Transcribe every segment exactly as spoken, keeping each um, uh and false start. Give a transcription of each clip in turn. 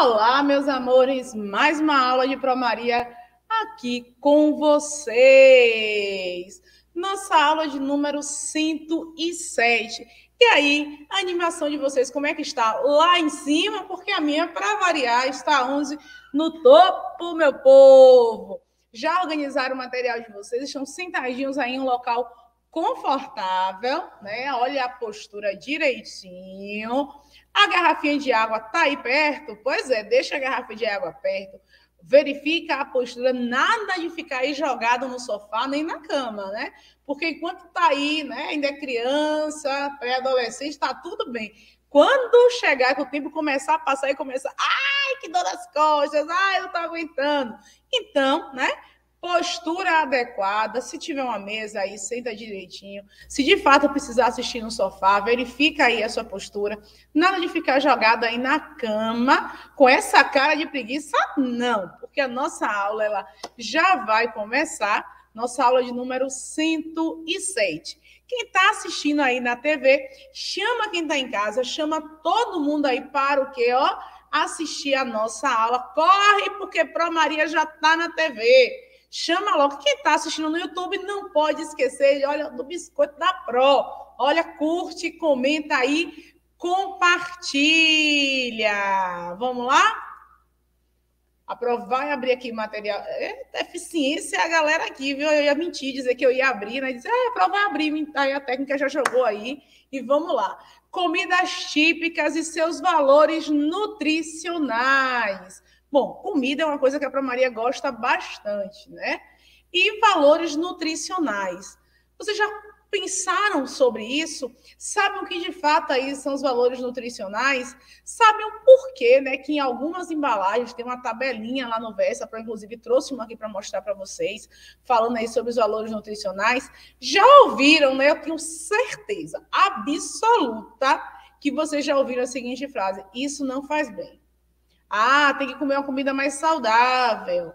Olá, meus amores, mais uma aula de Promaria aqui com vocês. Nossa aula de número cento e sete. E aí, a animação de vocês, como é que está? Lá em cima, porque a minha, para variar, está onze no topo, meu povo. Já organizaram o material de vocês? Estão sentadinhos aí em um local confortável, né? Olha a postura direitinho. A garrafinha de água está aí perto? Pois é, deixa a garrafa de água perto. Verifica a postura, nada de ficar aí jogado no sofá, nem na cama, né? Porque enquanto está aí, né, ainda é criança, pré-adolescente, está tudo bem. Quando chegar, que o tempo começar a passar e começar, ai, que dor nas costas, ai, eu não estou aguentando. Então, né? Postura adequada, se tiver uma mesa aí, senta direitinho. Se de fato precisar assistir no sofá, verifica aí a sua postura. Nada de ficar jogado aí na cama com essa cara de preguiça, não. Porque a nossa aula ela já vai começar, nossa aula de número cento e sete. Quem está assistindo aí na T V, chama quem está em casa, chama todo mundo aí para o quê, ó? Assistir a nossa aula. Corre, porque Promaria já está na T V. Chama logo. Quem está assistindo no YouTube não pode esquecer, olha, do Biscoito da Pro. Olha, curte, comenta aí, compartilha. Vamos lá? A Pro vai abrir aqui material. É deficiência a galera aqui, viu? Eu ia mentir, dizer que eu ia abrir, né? Dizer, ah, a Pro vai abrir, aí a técnica já jogou aí. E vamos lá. Comidas típicas e seus valores nutricionais. Bom, comida é uma coisa que a Promaria gosta bastante, né? E valores nutricionais. Vocês já pensaram sobre isso? Sabem o que de fato aí são os valores nutricionais? Sabem o porquê, né? Que em algumas embalagens tem uma tabelinha lá no Versa, eu inclusive trouxe uma aqui para mostrar para vocês, falando aí sobre os valores nutricionais. Já ouviram, né? Eu tenho certeza absoluta que vocês já ouviram a seguinte frase: isso não faz bem. Ah, tem que comer uma comida mais saudável.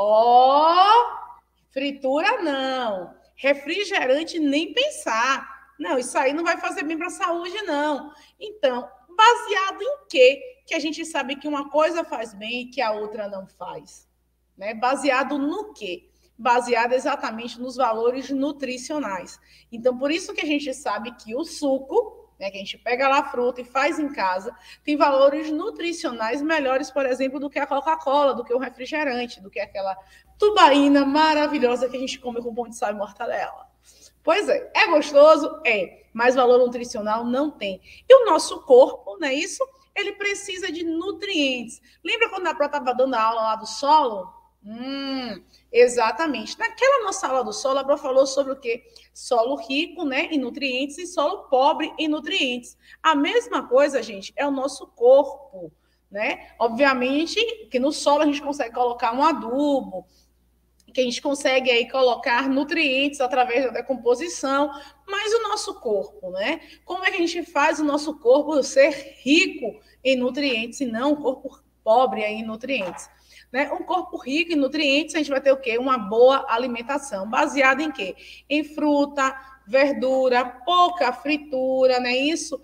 Ó, oh, fritura não. Refrigerante nem pensar. Não, isso aí não vai fazer bem para a saúde, não. Então, baseado em quê? Que a gente sabe que uma coisa faz bem e que a outra não faz. Né? Baseado no quê? Baseado exatamente nos valores nutricionais. Então, por isso que a gente sabe que o suco, né, que a gente pega lá a fruta e faz em casa, tem valores nutricionais melhores, por exemplo, do que a Coca-Cola, do que o refrigerante, do que aquela tubaína maravilhosa que a gente come com pão de sal e mortadela. Pois é, é gostoso? É, mas valor nutricional não tem. E o nosso corpo, não é isso? Ele precisa de nutrientes. Lembra quando a Pro estava dando a aula lá do solo? Hum, exatamente. Naquela nossa aula do solo, a Pro falou sobre o quê? Solo rico, né, em nutrientes e solo pobre em nutrientes. A mesma coisa, gente, é o nosso corpo, né? Obviamente que no solo a gente consegue colocar um adubo, que a gente consegue aí colocar nutrientes através da decomposição, mas o nosso corpo, né? Como é que a gente faz o nosso corpo ser rico em nutrientes e não um corpo pobre em nutrientes? Né? Um corpo rico em nutrientes, a gente vai ter o quê? Uma boa alimentação, baseada em quê? Em fruta, verdura, pouca fritura, não é isso?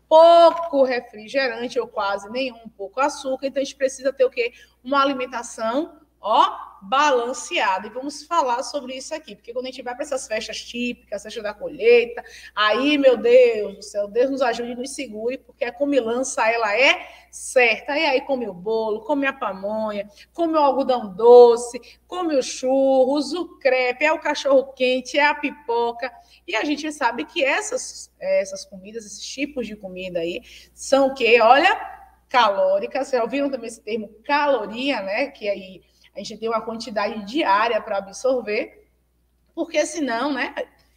Pouco refrigerante, ou quase nenhum, pouco açúcar. Então, a gente precisa ter o quê? Uma alimentação, ó, balanceada. E vamos falar sobre isso aqui, porque quando a gente vai para essas festas típicas, festa da colheita, aí, meu Deus do céu, Deus nos ajude e nos segure, porque a comilança, ela é certa. E aí come o bolo, come a pamonha, come o algodão doce, come os churros, o crepe, é o cachorro-quente, é a pipoca. E a gente sabe que essas, essas comidas, esses tipos de comida aí, são o quê? Olha, calóricas. Vocês já ouviram também esse termo caloria, né? Que aí a gente tem uma quantidade diária para absorver, porque senão, né,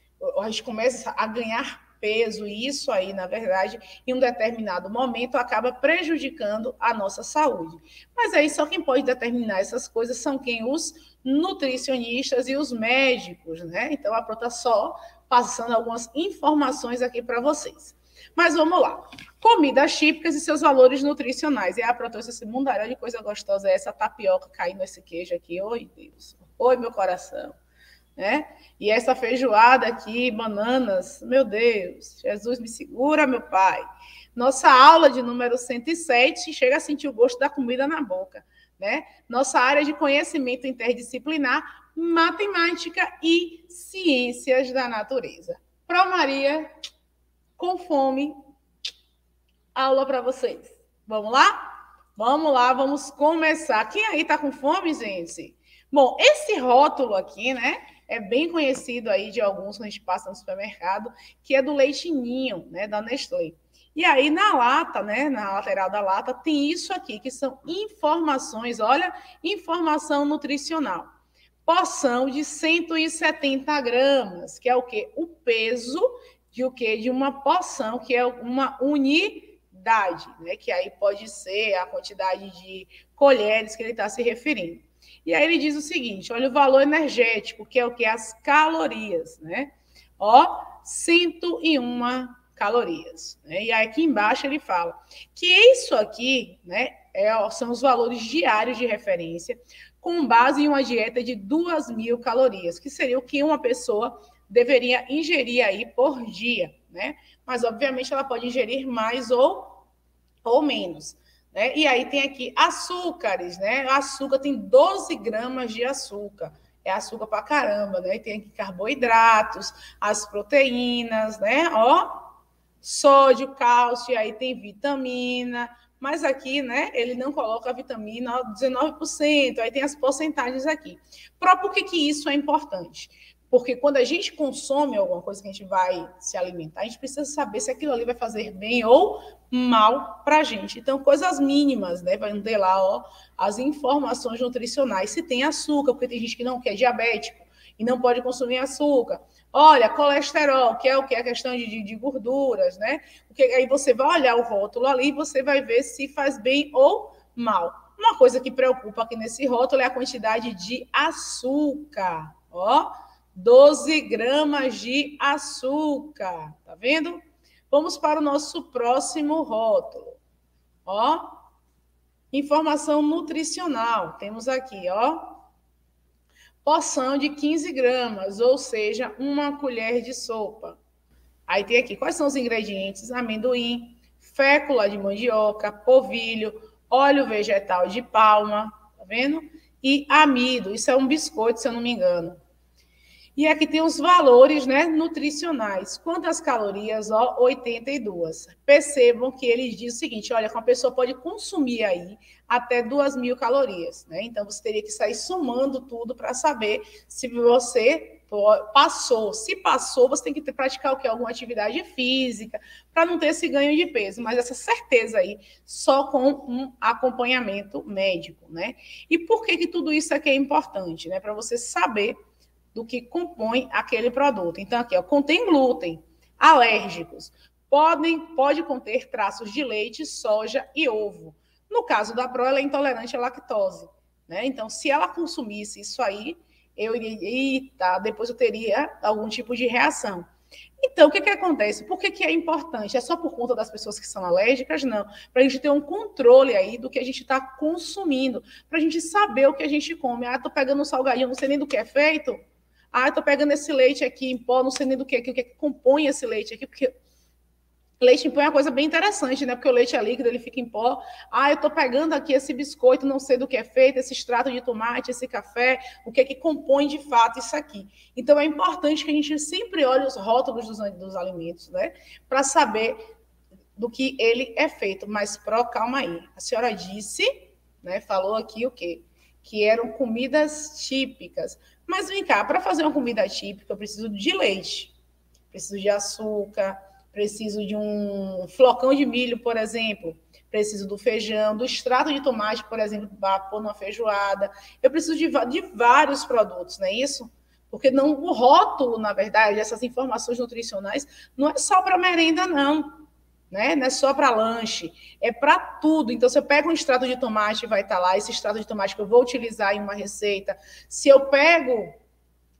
a gente começa a ganhar peso, e isso aí, na verdade, em um determinado momento, acaba prejudicando a nossa saúde. Mas aí só quem pode determinar essas coisas são quem? Os nutricionistas e os médicos, né? Então, a Pro está só passando algumas informações aqui para vocês. Mas vamos lá. Comidas típicas e seus valores nutricionais. E a Pro trouxe esse mundaréu de coisa gostosa, essa tapioca caindo esse queijo aqui. Oi, Deus. Oi, meu coração. né? E essa feijoada aqui, bananas, meu Deus, Jesus me segura, meu Pai. Nossa aula de número cento e sete, chega a sentir o gosto da comida na boca, né? Nossa área de conhecimento interdisciplinar, matemática e ciências da natureza. Pro Maria, com fome, aula para vocês. Vamos lá? Vamos lá, vamos começar. Quem aí tá com fome, gente? Bom, esse rótulo aqui, né? É bem conhecido aí de alguns quando a gente passa no supermercado, que é do leite ninho, né, da Nestlé. E aí na lata, né, na lateral da lata, tem isso aqui, que são informações, olha, informação nutricional. Porção de cento e setenta gramas, que é o quê? O peso de o quê? De uma porção, que é uma unidade, né, que aí pode ser a quantidade de colheres que ele está se referindo. E aí ele diz o seguinte, olha o valor energético, que é o que? As calorias, né? Ó, cento e uma calorias. Né? E aí aqui embaixo ele fala que isso aqui, né, é, são os valores diários de referência com base em uma dieta de duas mil calorias, que seria o que uma pessoa deveria ingerir aí por dia, né? Mas, obviamente, ela pode ingerir mais ou, ou menos. Né? E aí tem aqui açúcares, né? O açúcar tem doze gramas de açúcar. É açúcar pra caramba, né? E tem aqui carboidratos, as proteínas, né? Ó, sódio, cálcio, e aí tem vitamina. Mas aqui, né, ele não coloca a vitamina, ó, dezenove por cento. Aí tem as porcentagens aqui. Por que que isso é importante? Porque quando a gente consome alguma coisa que a gente vai se alimentar, a gente precisa saber se aquilo ali vai fazer bem ou mal para a gente. Então, coisas mínimas, né? Vai ter lá, ó, as informações nutricionais. Se tem açúcar, porque tem gente que não quer, diabético e não pode consumir açúcar. Olha, colesterol, que é o que? A questão de, de gorduras, né? Porque aí você vai olhar o rótulo ali e você vai ver se faz bem ou mal. Uma coisa que preocupa aqui nesse rótulo é a quantidade de açúcar, ó. doze gramas de açúcar, tá vendo? Vamos para o nosso próximo rótulo. Ó, informação nutricional. Temos aqui, ó, porção de quinze gramas, ou seja, uma colher de sopa. Aí tem aqui, quais são os ingredientes? Amendoim, fécula de mandioca, polvilho, óleo vegetal de palma, tá vendo? E amido, isso é um biscoito, se eu não me engano. E aqui tem os valores, né, nutricionais. Quantas calorias? Ó, oitenta e duas. Percebam que ele diz o seguinte, olha, que uma pessoa pode consumir aí até duas mil calorias, né? Então, você teria que sair somando tudo para saber se você passou. Se passou, você tem que praticar o quê? Alguma atividade física para não ter esse ganho de peso. Mas essa certeza aí, só com um acompanhamento médico, né? E por que que tudo isso aqui é importante, né? Para você saber do que compõe aquele produto. Então, aqui, ó, contém glúten, alérgicos, podem, pode conter traços de leite, soja e ovo. No caso da Pro, ela é intolerante à lactose, né? Então, se ela consumisse isso aí, eu iria, tá, depois eu teria algum tipo de reação. Então, o que que acontece? Por que que é importante? É só por conta das pessoas que são alérgicas? Não. Para a gente ter um controle aí do que a gente está consumindo, para a gente saber o que a gente come. Ah, estou pegando um salgadinho, não sei nem do que é feito. Ah, eu tô pegando esse leite aqui em pó, não sei nem do que, o que, que compõe esse leite aqui, porque leite em pó é uma coisa bem interessante, né? Porque o leite é líquido, ele fica em pó. Ah, eu tô pegando aqui esse biscoito, não sei do que é feito, esse extrato de tomate, esse café, o que é que compõe de fato isso aqui. Então, é importante que a gente sempre olhe os rótulos dos, dos alimentos, né? Para saber do que ele é feito. Mas, Pro, calma aí. A senhora disse, né? Falou aqui o quê? Que eram comidas típicas. Mas vem cá, para fazer uma comida típica, eu preciso de leite, preciso de açúcar, preciso de um flocão de milho, por exemplo, preciso do feijão, do extrato de tomate, por exemplo, para pôr numa feijoada. Eu preciso de, de vários produtos, não é isso? Porque não, o rótulo, na verdade, essas informações nutricionais, não é só para merenda, não. Né? Não é só para lanche, é para tudo. Então, se eu pego um extrato de tomate, vai estar lá, esse extrato de tomate que eu vou utilizar em uma receita. Se eu pego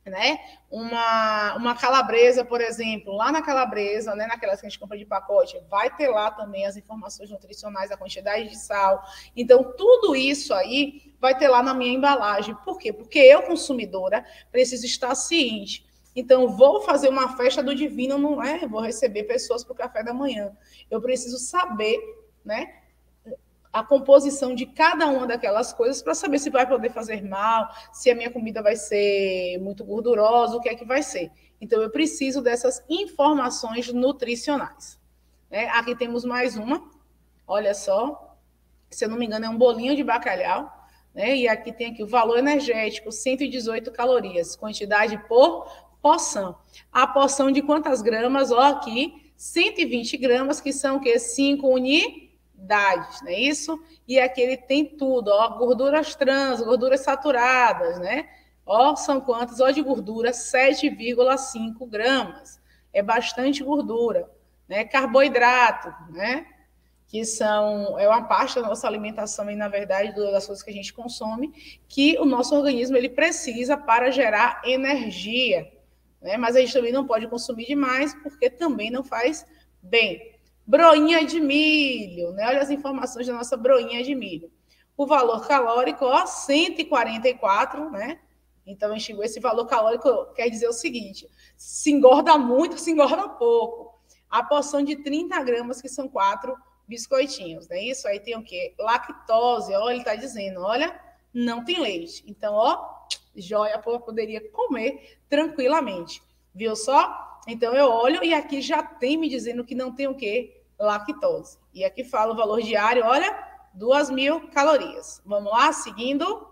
né? Uma, uma calabresa, por exemplo, lá na calabresa, né, naquelas que a gente compra de pacote, vai ter lá também as informações nutricionais, a quantidade de sal. Então, tudo isso aí vai ter lá na minha embalagem. Por quê? Porque eu, consumidora, preciso estar ciente. Então, vou fazer uma festa do divino, não é? Vou receber pessoas para o café da manhã. Eu preciso saber, né, a composição de cada uma daquelas coisas para saber se vai poder fazer mal, se a minha comida vai ser muito gordurosa, o que é que vai ser. Então, eu preciso dessas informações nutricionais. Né? Aqui temos mais uma, olha só, se eu não me engano, é um bolinho de bacalhau, né? E aqui tem aqui o valor energético, cento e dezoito calorias, quantidade por porção. A porção de quantas gramas? Ó, aqui, cento e vinte gramas, que são o quê? cinco unidades. Idades, não é isso? E aqui ele tem tudo, ó, gorduras trans, gorduras saturadas, né? Ó, são quantas? Ó, de gordura, sete vírgula cinco gramas. É bastante gordura, né? Carboidrato, né? Que são, é uma parte da nossa alimentação e, na verdade, das coisas que a gente consome, que o nosso organismo ele precisa para gerar energia, né? Mas a gente também não pode consumir demais, porque também não faz bem. Broinha de milho, né? Olha as informações da nossa broinha de milho. O valor calórico, ó, cento e quarenta e quatro, né? Então, a gente, esse valor calórico quer dizer o seguinte: se engorda muito, se engorda pouco. A porção de trinta gramas, que são quatro biscoitinhos, né? Isso aí tem o quê? Lactose, ó, ele está dizendo, olha, não tem leite. Então, ó, joia, poderia comer tranquilamente. Viu só? Então, eu olho e aqui já tem me dizendo que não tem o quê? Lactose. E aqui fala o valor diário, olha, duas mil calorias. Vamos lá, seguindo.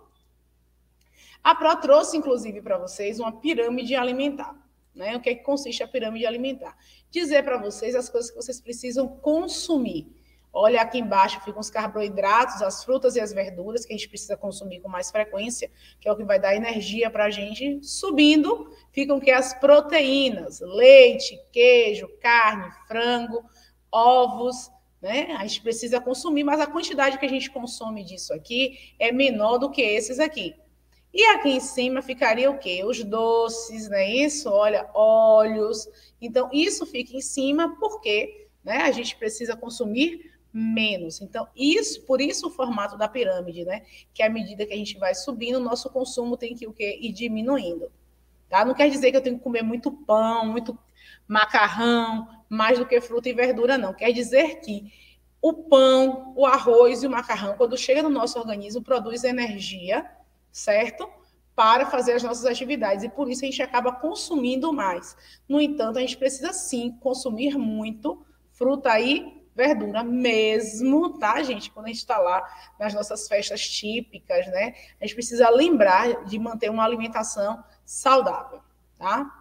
A Pro trouxe, inclusive, para vocês uma pirâmide alimentar. Né? O que é que consiste a pirâmide alimentar? Dizer para vocês as coisas que vocês precisam consumir. Olha, aqui embaixo ficam os carboidratos, as frutas e as verduras que a gente precisa consumir com mais frequência, que é o que vai dar energia para a gente. Subindo, ficam que as proteínas, leite, queijo, carne, frango, ovos, né? A gente precisa consumir, mas a quantidade que a gente consome disso aqui é menor do que esses aqui. E aqui em cima ficaria o quê? Os doces, não é isso? Olha, óleos. Então, isso fica em cima porque, né, a gente precisa consumir menos. Então, isso, por isso o formato da pirâmide, né? Que à medida que a gente vai subindo, o nosso consumo tem que o quê? Ir diminuindo. Tá? Não quer dizer que eu tenho que comer muito pão, muito macarrão, mais do que fruta e verdura, não. Quer dizer que o pão, o arroz e o macarrão, quando chega no nosso organismo, produz energia, certo? Para fazer as nossas atividades. E por isso a gente acaba consumindo mais. No entanto, a gente precisa sim consumir muito fruta e verdura mesmo, tá, gente? Quando a gente está lá nas nossas festas típicas, né? A gente precisa lembrar de manter uma alimentação saudável, tá?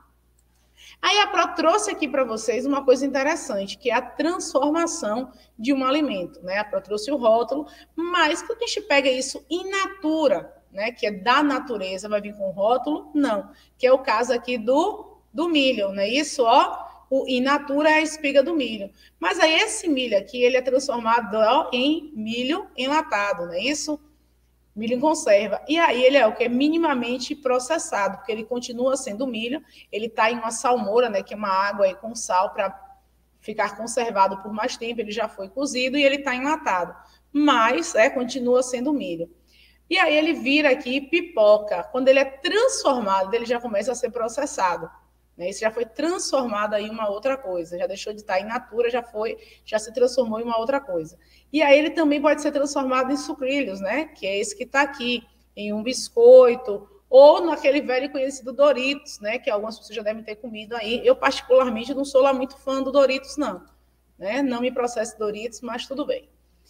Aí a Pro trouxe aqui para vocês uma coisa interessante, que é a transformação de um alimento, né? A Pro trouxe o rótulo, mas quando a gente pega isso in natura, né, que é da natureza, vai vir com rótulo? Não, que é o caso aqui do, do milho, não é isso? Ó, o in natura é a espiga do milho. Mas aí esse milho aqui, ele é transformado ó, em milho enlatado, não é isso? Milho em conserva. E aí ele é o que é minimamente processado, porque ele continua sendo milho, ele está em uma salmoura, né, que é uma água aí com sal para ficar conservado por mais tempo, ele já foi cozido e ele está enlatado. Mas é, continua sendo milho. E aí ele vira aqui pipoca. Quando ele é transformado, ele já começa a ser processado. Né? Isso já foi transformado em uma outra coisa. Já deixou de estar in natura, já foi, já se transformou em uma outra coisa. E aí ele também pode ser transformado em sucrilhos, né? Que é esse que está aqui, em um biscoito, ou naquele velho conhecido Doritos, né? Que algumas pessoas já devem ter comido aí. Eu, particularmente, não sou lá muito fã do Doritos, não. Né? Não me processe Doritos, mas tudo bem.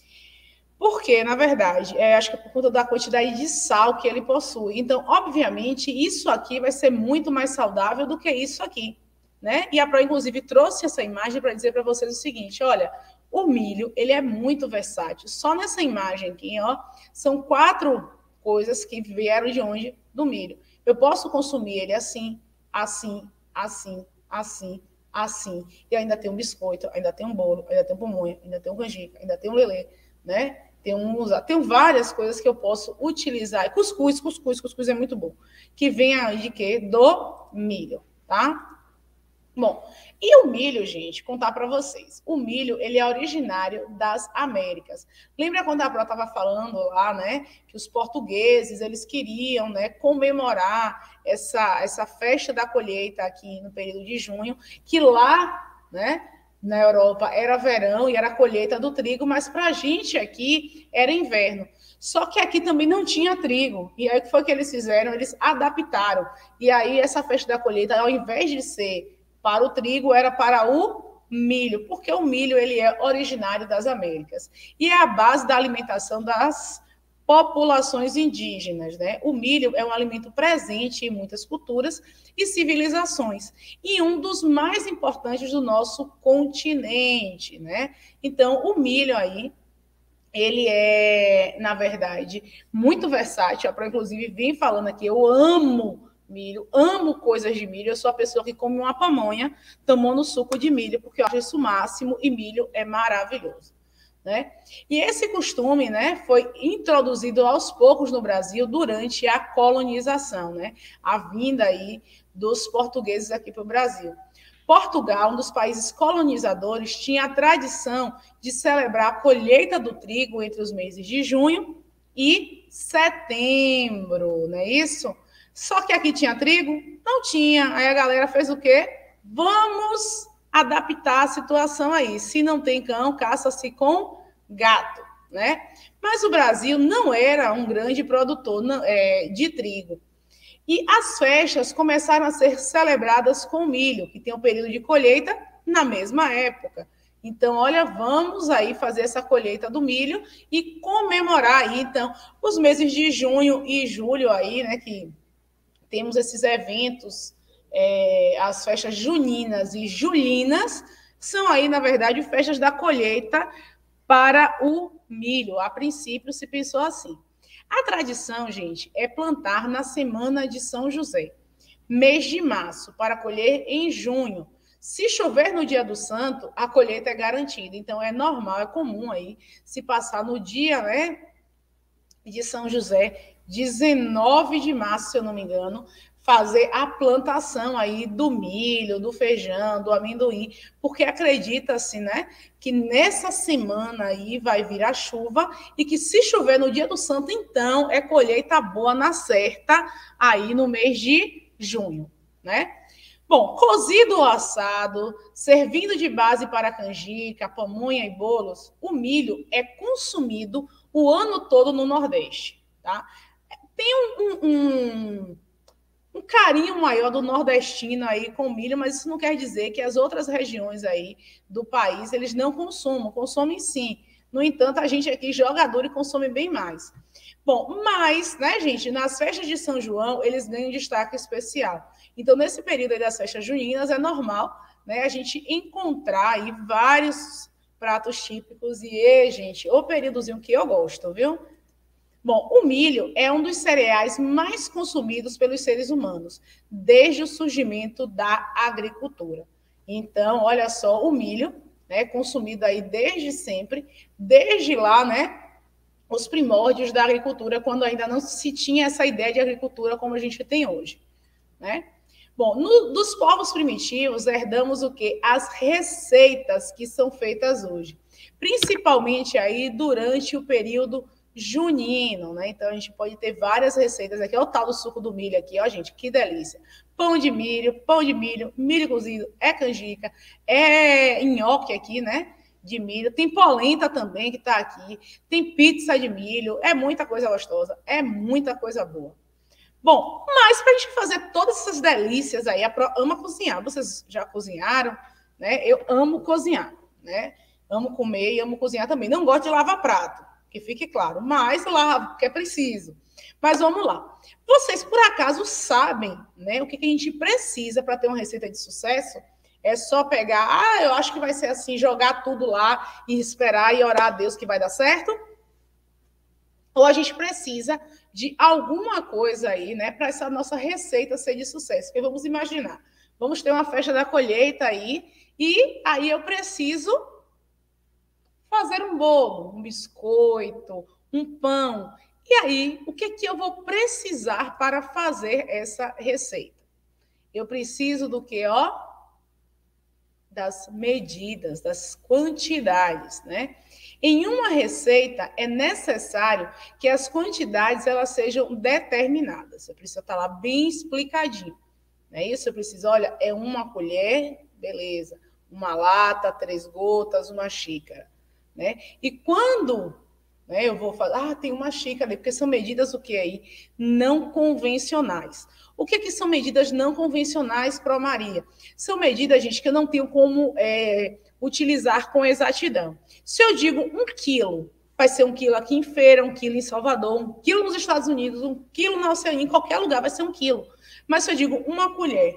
Porque, na verdade, é, acho que é por conta da quantidade de sal que ele possui. Então, obviamente, isso aqui vai ser muito mais saudável do que isso aqui, né? E a Pro, inclusive, trouxe essa imagem para dizer para vocês o seguinte, olha, o milho, ele é muito versátil. Só nessa imagem aqui, ó, são quatro coisas que vieram de onde? Do milho. Eu posso consumir ele assim, assim, assim, assim, assim. E ainda tem um biscoito, ainda tem um bolo, ainda tem um pamonha, ainda tem um canjica, ainda tem um lelê, né? Tem, um, tem várias coisas que eu posso utilizar. Cuscuz, cuscuz, cuscuz é muito bom. Que vem aí de quê? Do milho, tá? Bom, e o milho, gente, contar para vocês. O milho, ele é originário das Américas. Lembra quando a Pró estava falando lá, né, que os portugueses, eles queriam, né, comemorar essa, essa festa da colheita aqui no período de junho, que lá, né, na Europa era verão e era a colheita do trigo, mas para a gente aqui era inverno. Só que aqui também não tinha trigo. E aí o que foi que eles fizeram? Eles adaptaram. E aí essa festa da colheita, ao invés de ser para o trigo, era para o milho, porque o milho ele é originário das Américas e é a base da alimentação das populações indígenas, né? O milho é um alimento presente em muitas culturas e civilizações e um dos mais importantes do nosso continente, né? Então, o milho aí, ele é, na verdade, muito versátil. A Pro, inclusive, vem falando aqui, eu amo milho, amo coisas de milho, eu sou a pessoa que come uma pamonha tomando suco de milho, porque eu acho isso o máximo, e milho é maravilhoso, né? E esse costume, né, foi introduzido aos poucos no Brasil durante a colonização, né? A vinda aí dos portugueses aqui para o Brasil. Portugal, um dos países colonizadores, tinha a tradição de celebrar a colheita do trigo entre os meses de junho e setembro, não é isso? Só que aqui tinha trigo? Não tinha. Aí a galera fez o quê? Vamos adaptar a situação aí. Se não tem cão, caça-se com gato, né? Mas o Brasil não era um grande produtor de trigo. E as festas começaram a ser celebradas com milho, que tem um período de colheita na mesma época. Então, olha, vamos aí fazer essa colheita do milho e comemorar aí, então, os meses de junho e julho aí, né, que temos esses eventos, é, as festas juninas e julinas, são aí, na verdade, festas da colheita para o milho. A princípio, se pensou assim. A tradição, gente, é plantar na semana de São José, mês de março, para colher em junho. Se chover no dia do santo, a colheita é garantida. Então, é normal, é comum aí, se passar no dia, né, de São José, dezenove de março, se eu não me engano, fazer a plantação aí do milho, do feijão, do amendoim, porque acredita-se, né, que nessa semana aí vai vir a chuva e que se chover no dia do santo, então é colheita boa na certa aí no mês de junho, né? Bom, cozido ou assado, servindo de base para canjica, pamonha e bolos, o milho é consumido o ano todo no Nordeste, tá? Tem um, um, um carinho maior do nordestino aí com o milho, mas isso não quer dizer que as outras regiões aí do país eles não consumam, consomem sim. No entanto, a gente aqui joga duro e consome bem mais. Bom, mas, né, gente, nas festas de São João, eles ganham destaque especial. Então, nesse período aí das festas juninas, é normal, né, a gente encontrar aí vários pratos típicos e, gente, o períodozinho que eu gosto, viu? Bom, o milho é um dos cereais mais consumidos pelos seres humanos, desde o surgimento da agricultura. Então, olha só, o milho, né, consumido aí desde sempre, desde lá, né, os primórdios da agricultura, quando ainda não se tinha essa ideia de agricultura como a gente tem hoje, né? Bom, no, dos povos primitivos, herdamos o quê? As receitas que são feitas hoje, principalmente aí durante o período junino, né? Então, a gente pode ter várias receitas aqui. Olha o tal do suco do milho aqui, ó, gente, que delícia. Pão de milho, pão de milho, milho cozido, é canjica, é nhoque aqui, né? De milho. Tem polenta também, que tá aqui. Tem pizza de milho. É muita coisa gostosa. É muita coisa boa. Bom, mas para a gente fazer todas essas delícias aí, a Pro ama cozinhar. Vocês já cozinharam, né? Eu amo cozinhar, né? Amo comer e amo cozinhar também. Não gosto de lavar prato, que fique claro, mas lavo, porque é preciso. Mas vamos lá. Vocês, por acaso, sabem, né, o que a gente precisa para ter uma receita de sucesso? É só pegar, ah, eu acho que vai ser assim, jogar tudo lá e esperar e orar a Deus que vai dar certo? Ou a gente precisa de alguma coisa aí, né, para essa nossa receita ser de sucesso? Porque vamos imaginar, vamos ter uma festa da colheita aí, e aí eu preciso fazer um bolo, um biscoito, um pão. E aí, o que, que eu vou precisar para fazer essa receita? Eu preciso do que, ó? Das medidas, das quantidades, né? Em uma receita, é necessário que as quantidades elas sejam determinadas. Você precisa estar lá bem explicadinho. Não é isso? Eu preciso, olha, é uma colher, beleza. Uma lata, três gotas, uma xícara, né? E quando, né, eu vou falar, ah, tem uma xícara ali, porque são medidas o que aí? Não convencionais. O que, que são medidas não convencionais, Pro Maria? São medidas, gente, que eu não tenho como é, utilizar com exatidão. Se eu digo um quilo, vai ser um quilo aqui em Feira, um quilo em Salvador, um quilo nos Estados Unidos, um quilo na Oceania, em qualquer lugar vai ser um quilo. Mas se eu digo uma colher,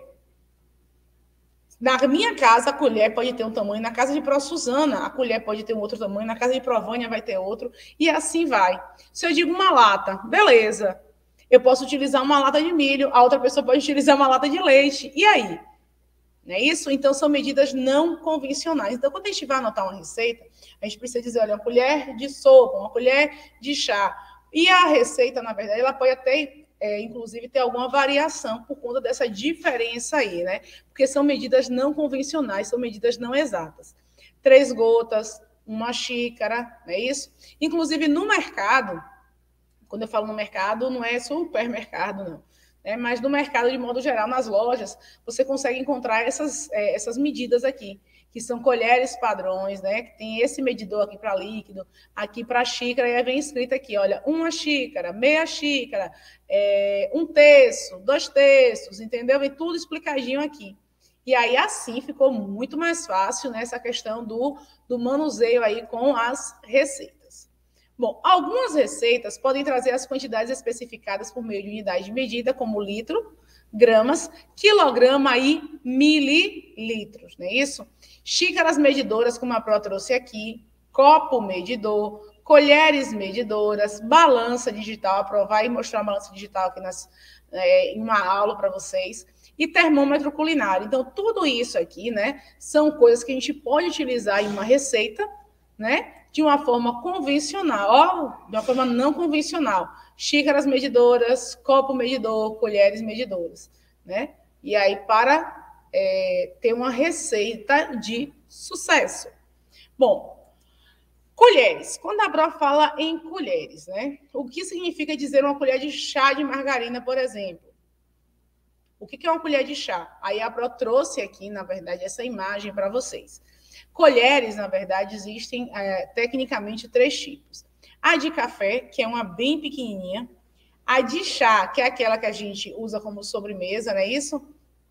na minha casa a colher pode ter um tamanho, na casa de Pro Suzana a colher pode ter um outro tamanho, na casa de Pro Vânia vai ter outro, e assim vai. Se eu digo uma lata, beleza. Eu posso utilizar uma lata de milho, a outra pessoa pode utilizar uma lata de leite. E aí? Não é isso? Então, são medidas não convencionais. Então, quando a gente vai anotar uma receita, a gente precisa dizer, olha, uma colher de sopa, uma colher de chá. E a receita, na verdade, ela pode até, é, inclusive, ter alguma variação por conta dessa diferença aí, né? Porque são medidas não convencionais, são medidas não exatas. Três gotas, uma xícara, não é isso? Inclusive, no mercado... Quando eu falo no mercado, não é supermercado, não. É, mas no mercado, de modo geral, nas lojas, você consegue encontrar essas, é, essas medidas aqui, que são colheres padrões, né? Que tem esse medidor aqui para líquido, aqui para xícara, e aí vem escrito aqui, olha, uma xícara, meia xícara, é, um terço, dois terços, entendeu? Vem tudo explicadinho aqui. E aí, assim, ficou muito mais fácil nessa, né, questão do, do manuseio aí com as receitas. Bom, algumas receitas podem trazer as quantidades especificadas por meio de unidades de medida, como litro, gramas, quilograma e mililitros, não é isso? Xícaras medidoras, como a Pro trouxe aqui, copo medidor, colheres medidoras, balança digital, a Pro vai mostrar a balança digital aqui nas, é, em uma aula para vocês, e termômetro culinário. Então, tudo isso aqui, né, são coisas que a gente pode utilizar em uma receita, né, de uma forma convencional, ó, de uma forma não convencional. Xícaras medidoras, copo medidor, colheres medidoras, né? E aí, para é, ter uma receita de sucesso. Bom, colheres. Quando a Pro fala em colheres, né? O que significa dizer uma colher de chá de margarina, por exemplo? O que é uma colher de chá? Aí a Pro trouxe aqui, na verdade, essa imagem para vocês. Colheres, na verdade, existem é, tecnicamente três tipos. A de café, que é uma bem pequenininha. A de chá, que é aquela que a gente usa como sobremesa, não é isso?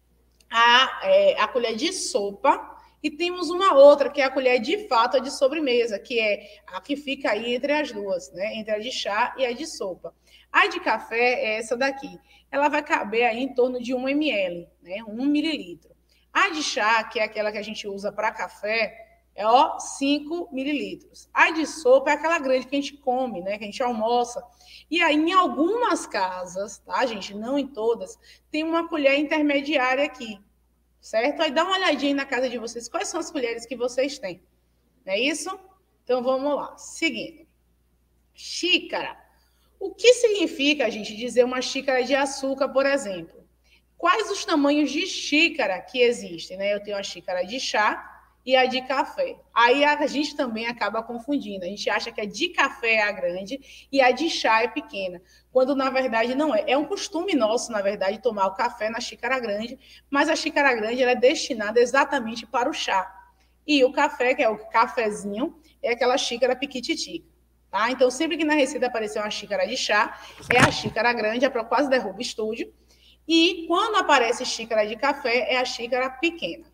A, é, a colher de sopa. E temos uma outra, que é a colher de fato de sobremesa, que é a que fica aí entre as duas, né? Entre a de chá e a de sopa. A de café é essa daqui. Ela vai caber aí em torno de um mililitro, né? Um mililitro. A de chá, que é aquela que a gente usa para café, é ó, cinco mililitros. A de sopa é aquela grande que a gente come, né? Que a gente almoça. E aí, em algumas casas, tá, gente? Não em todas, tem uma colher intermediária aqui, certo? Aí dá uma olhadinha aí na casa de vocês. Quais são as colheres que vocês têm? Não é isso? Então, vamos lá. Seguindo. Xícara. O que significa, gente, dizer uma xícara de açúcar, por exemplo? Quais os tamanhos de xícara que existem, né? Eu tenho a xícara de chá e a de café. Aí a gente também acaba confundindo. A gente acha que a de café é a grande e a de chá é pequena, quando na verdade não é. É um costume nosso, na verdade, tomar o café na xícara grande, mas a xícara grande ela é destinada exatamente para o chá. E o café, que é o cafezinho, é aquela xícara piquititica. Tá? Então, sempre que na receita aparecer uma xícara de chá, é a xícara grande, a Pro quase derruba o estúdio. E quando aparece xícara de café, é a xícara pequena.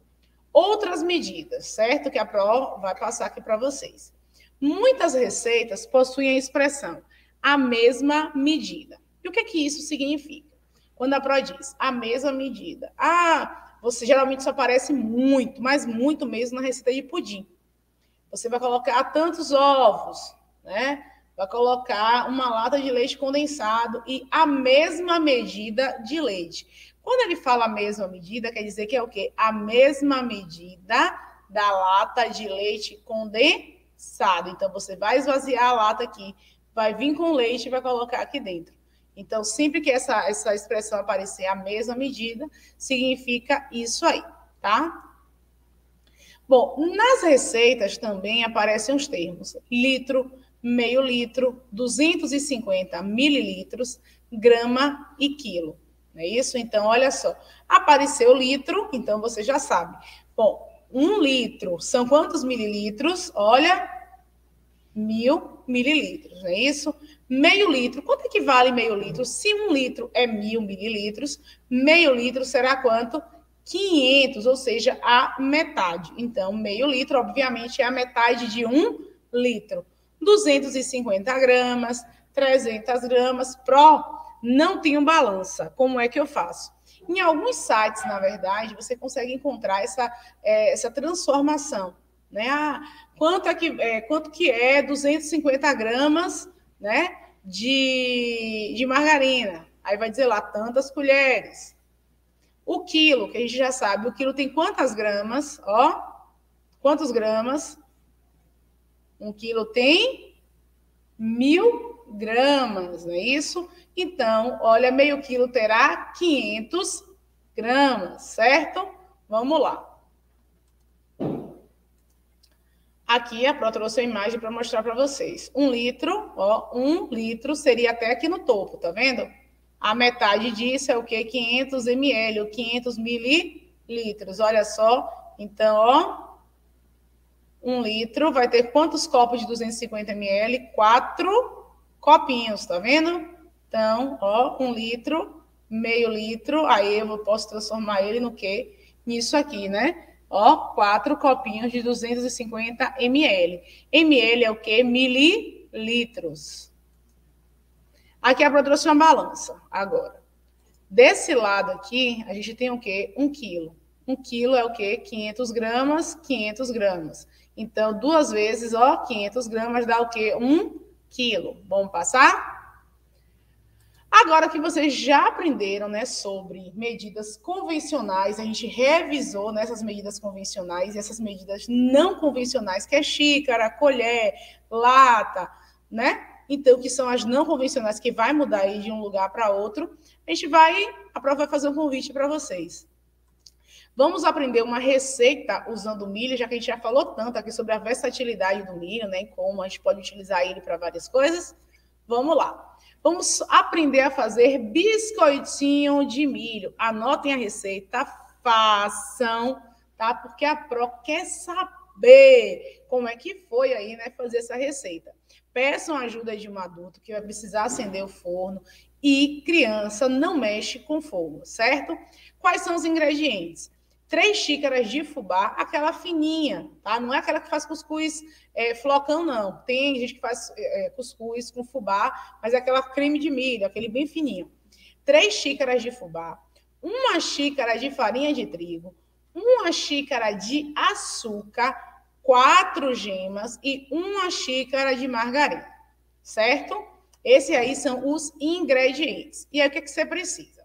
Outras medidas, certo? Que a Pro vai passar aqui para vocês. Muitas receitas possuem a expressão a mesma medida. E o que, que isso significa? Quando a Pro diz a mesma medida. Ah, você geralmente só aparece muito, mas muito mesmo na receita de pudim. Você vai colocar tantos ovos, né? Vai colocar uma lata de leite condensado e a mesma medida de leite. Quando ele fala a mesma medida, quer dizer que é o quê? A mesma medida da lata de leite condensado. Então, você vai esvaziar a lata aqui, vai vir com leite e vai colocar aqui dentro. Então, sempre que essa, essa expressão aparecer a mesma medida, significa isso aí, tá? Bom, nas receitas também aparecem os termos litro, meio litro, duzentos e cinquenta mililitros, grama e quilo. Não é isso? Então, olha só. Apareceu litro, então você já sabe. Bom, um litro são quantos mililitros? Olha, mil mililitros, não é isso? Meio litro, quanto equivale meio litro? Se um litro é mil mililitros, meio litro será quanto? quinhentos, ou seja, a metade. Então, meio litro, obviamente, é a metade de um litro. duzentos e cinquenta gramas, trezentas gramas, Pro, não tenho balança. Como é que eu faço? Em alguns sites, na verdade, você consegue encontrar essa, é, essa transformação. Né? Ah, quanto, é que, é, quanto que é duzentos e cinquenta gramas, né, de, de margarina? Aí vai dizer lá, tantas colheres. O quilo, que a gente já sabe, o quilo tem quantas gramas? Ó, quantos gramas? Um quilo tem mil gramas, não é isso? Então, olha, meio quilo terá quinhentos gramas, certo? Vamos lá. Aqui a Pro trouxe a imagem para mostrar para vocês. Um litro, ó, um litro seria até aqui no topo, tá vendo? A metade disso é o quê? quinhentos mililitros, quinhentos mililitros, olha só. Então, ó, um litro vai ter quantos copos de duzentos e cinquenta mililitros? Quatro copinhos, tá vendo? Então, ó, um litro, meio litro, aí eu posso transformar ele no quê? Nisso aqui, né? Ó, quatro copinhos de duzentos e cinquenta mililitros. Ml é o quê? Mililitros. Aqui a Pro trouxe uma balança. Agora, desse lado aqui, a gente tem o quê? Um quilo. Um quilo é o quê? quinhentos gramas, quinhentos gramas. Então, duas vezes, ó, quinhentos gramas dá o quê? Um quilo. Vamos passar? Agora que vocês já aprenderam, né, sobre medidas convencionais, a gente revisou nessas medidas convencionais e essas medidas não convencionais, que é xícara, colher, lata, né? Então, que são as não convencionais, que vai mudar aí de um lugar para outro. A gente vai, a Pro vai fazer um convite para vocês. Vamos aprender uma receita usando milho, já que a gente já falou tanto aqui sobre a versatilidade do milho, né, e como a gente pode utilizar ele para várias coisas. Vamos lá. Vamos aprender a fazer biscoitinho de milho. Anotem a receita, façam, tá? Porque a Pro quer saber como é que foi aí, né, fazer essa receita. Peçam a ajuda de um adulto que vai precisar acender o forno e criança não mexe com fogo, certo? Quais são os ingredientes? Três xícaras de fubá, aquela fininha, tá? Não é aquela que faz cuscuz é, flocão, não. Tem gente que faz é, cuscuz com fubá, mas é aquela creme de milho, aquele bem fininho. Três xícaras de fubá, uma xícara de farinha de trigo, uma xícara de açúcar, quatro gemas e uma xícara de margarina, certo? Esses aí são os ingredientes. E aí, o que, é que você precisa?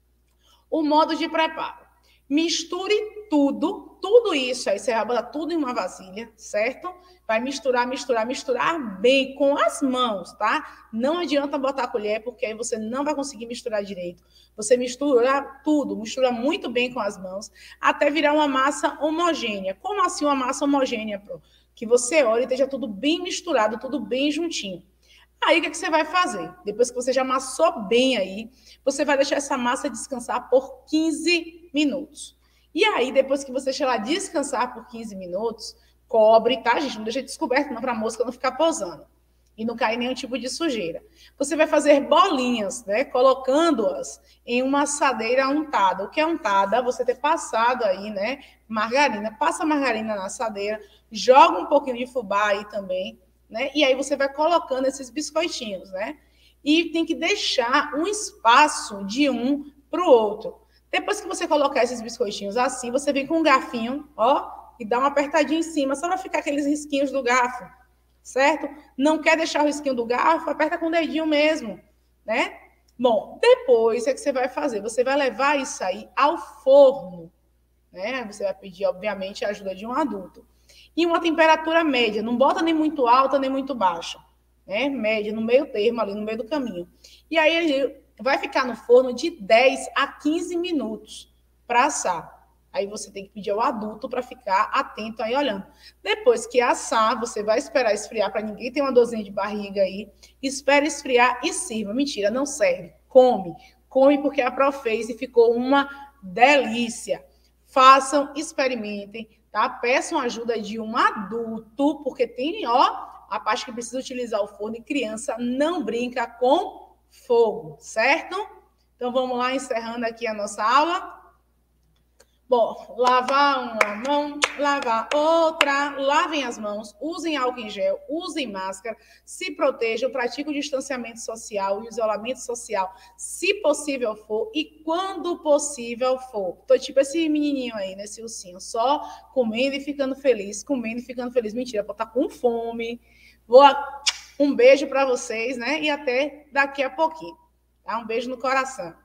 O modo de preparo. Misture tudo, tudo isso aí, você vai botar tudo em uma vasilha, certo? Vai misturar, misturar, misturar bem com as mãos, tá? Não adianta botar a colher, porque aí você não vai conseguir misturar direito. Você mistura tudo, mistura muito bem com as mãos, até virar uma massa homogênea. Como assim uma massa homogênea, Pro? Que você olha e esteja tudo bem misturado, tudo bem juntinho. Aí, o que, é que você vai fazer? Depois que você já amassou bem aí, você vai deixar essa massa descansar por quinze minutos. E aí, depois que você deixar ela descansar por quinze minutos, cobre, tá, gente? Não deixa descoberto não, para a mosca não ficar posando. E não cair nenhum tipo de sujeira. Você vai fazer bolinhas, né? Colocando-as em uma assadeira untada. O que é untada? Você ter passado aí, né? Margarina. Passa a margarina na assadeira, joga um pouquinho de fubá aí também, né? E aí você vai colocando esses biscoitinhos, né? E tem que deixar um espaço de um para o outro. Depois que você colocar esses biscoitinhos assim, você vem com um garfinho, ó, e dá uma apertadinha em cima, só para ficar aqueles risquinhos do garfo, certo? Não quer deixar o risquinho do garfo, aperta com o dedinho mesmo, né? Bom, depois, o que, é que você vai fazer? Você vai levar isso aí ao forno, né? Você vai pedir, obviamente, a ajuda de um adulto. E uma temperatura média, não bota nem muito alta, nem muito baixa, né? Média, no meio termo, ali no meio do caminho. E aí ele vai ficar no forno de dez a quinze minutos para assar. Aí você tem que pedir ao adulto para ficar atento aí olhando. Depois que assar, você vai esperar esfriar para ninguém ter uma dorzinha de barriga aí. Espera esfriar e sirva. Mentira, não serve. Come. Come porque a Pro fez e ficou uma delícia. Façam, experimentem, tá? Peçam ajuda de um adulto, porque tem, ó, a parte que precisa utilizar o forno e criança não brinca com fogo, certo? Então vamos lá, encerrando aqui a nossa aula. Bom, lavar uma mão, lavar outra, lavem as mãos, usem álcool em gel, usem máscara, se protejam, pratiquem o distanciamento social e o isolamento social, se possível for e quando possível for. Tô tipo esse menininho aí, né, esse ursinho, só comendo e ficando feliz, comendo e ficando feliz. Mentira, pode estar com fome. Vou um beijo para vocês, né, e até daqui a pouquinho. Tá? Um beijo no coração.